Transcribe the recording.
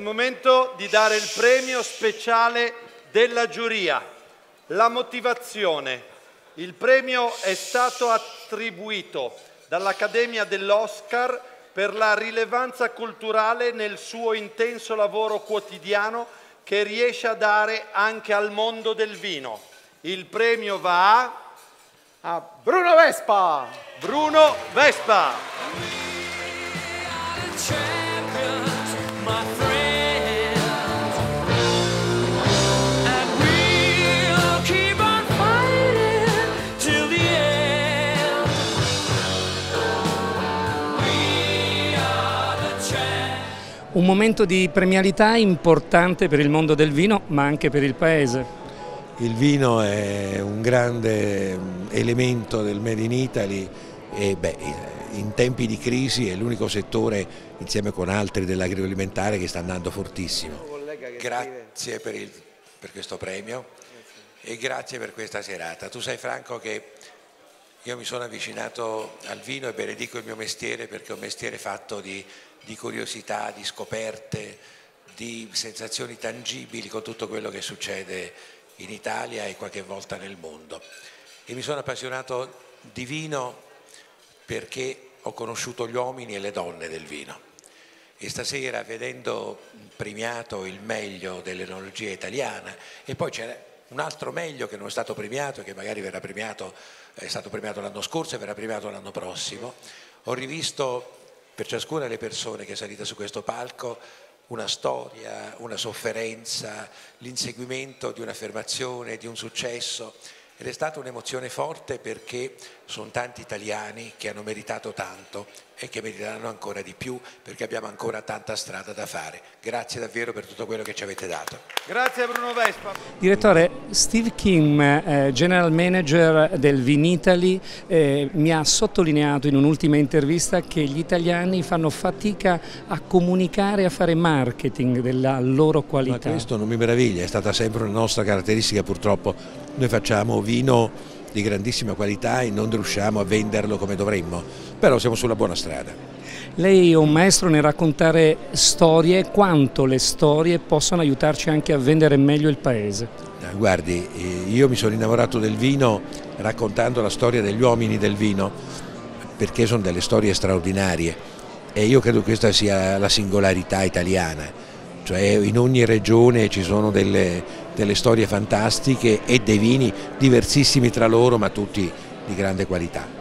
momento di dare il premio speciale della giuria. La motivazione. Il premio è stato attribuito dall'Accademia dell'Oscar per la rilevanza culturale nel suo intenso lavoro quotidiano che riesce a dare anche al mondo del vino. Il premio va a Bruno Vespa! Bruno Vespa! Un momento di premialità importante per il mondo del vino, ma anche per il Paese. Il vino è un grande elemento del Made in Italy e in tempi di crisi è l'unico settore, insieme con altri dell'agroalimentare, che sta andando fortissimo. Grazie per questo premio e grazie per questa serata. Tu sai, Franco, che io mi sono avvicinato al vino e benedico il mio mestiere perché è un mestiere fatto di curiosità, di scoperte, di sensazioni tangibili con tutto quello che succede in Italia e qualche volta nel mondo. E mi sono appassionato di vino perché ho conosciuto gli uomini e le donne del vino. E stasera, vedendo premiato il meglio dell'enologia italiana, e poi c'era un altro meglio che non è stato premiato e che magari verrà premiato, è stato premiato l'anno scorso e verrà premiato l'anno prossimo, ho rivisto per ciascuna delle persone che è salita su questo palco una storia, una sofferenza, l'inseguimento di un'affermazione, di un successo, ed è stata un'emozione forte perché sono tanti italiani che hanno meritato tanto e che meriteranno ancora di più perché abbiamo ancora tanta strada da fare. Grazie davvero per tutto quello che ci avete dato. Grazie a Bruno Vespa. Direttore, Steve Kim, General Manager del Vinitaly, mi ha sottolineato in un'ultima intervista che gli italiani fanno fatica a comunicare e a fare marketing della loro qualità. Ma questo non mi meraviglia, è stata sempre una nostra caratteristica. Purtroppo noi facciamo vino di grandissima qualità e non riusciamo a venderlo come dovremmo, però siamo sulla buona strada. Lei è un maestro nel raccontare storie, quanto le storie possono aiutarci anche a vendere meglio il paese. Guardi, io mi sono innamorato del vino raccontando la storia degli uomini del vino, perché sono delle storie straordinarie e io credo che questa sia la singolarità italiana, cioè in ogni regione ci sono delle storie fantastiche e dei vini diversissimi tra loro, ma tutti di grande qualità.